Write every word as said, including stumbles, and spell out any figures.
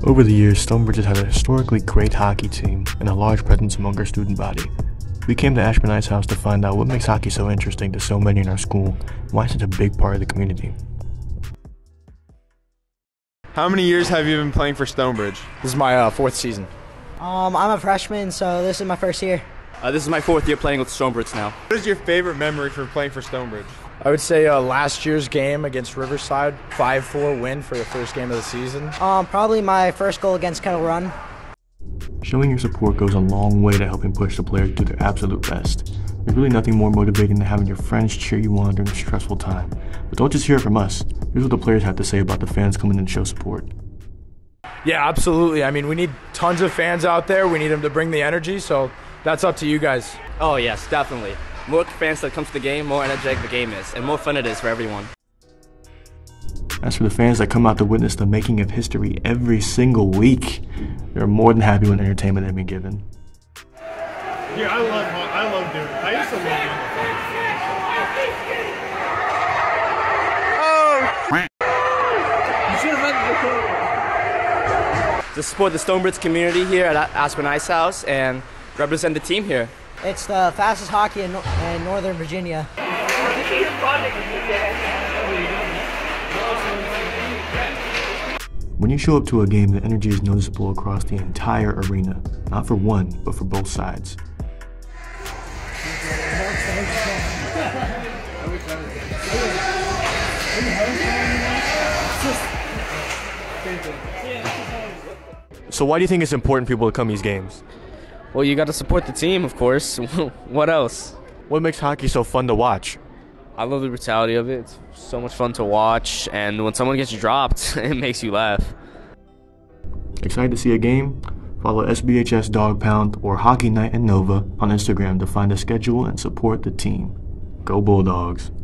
Over the years, Stonebridge has had a historically great hockey team and a large presence among our student body. We came to Ashburn Ice House to find out what makes hockey so interesting to so many in our school and why it's such a big part of the community. How many years have you been playing for Stonebridge? This is my uh, fourth season. Um, I'm a freshman, so this is my first year. Uh, this is my fourth year playing with Stonebridge now. What is your favorite memory for playing for Stonebridge? I would say uh, last year's game against Riverside, five four win for the first game of the season. Um, probably my first goal against Kettle Run. Showing your support goes a long way to helping push the players to do their absolute best. There's really nothing more motivating than having your friends cheer you on during a stressful time. But don't just hear it from us. Here's what the players have to say about the fans coming in to show support. Yeah, absolutely. I mean, we need tons of fans out there. We need them to bring the energy, so that's up to you guys. Oh yes, definitely. More fans that come to the game, more energetic the game is, and more fun it is for everyone. As for the fans that come out to witness the making of history every single week, they're more than happy with the entertainment they've been given. Yeah, I love I love doing it. I used to love Oh! To support the Stonebridge community here at Ashburn Ice House and represent the team here. It's the fastest hockey in, in Northern Virginia. When you show up to a game, the energy is noticeable across the entire arena, not for one, but for both sides. So why do you think it's important for people to come to these games? Well, you got to support the team, of course. What else? What makes hockey so fun to watch? I love the brutality of it. It's so much fun to watch, and when someone gets dropped, it makes you laugh. Excited to see a game? Follow S B H S Dog Pound or Hockey Night in Nova on Instagram to find a schedule and support the team. Go Bulldogs!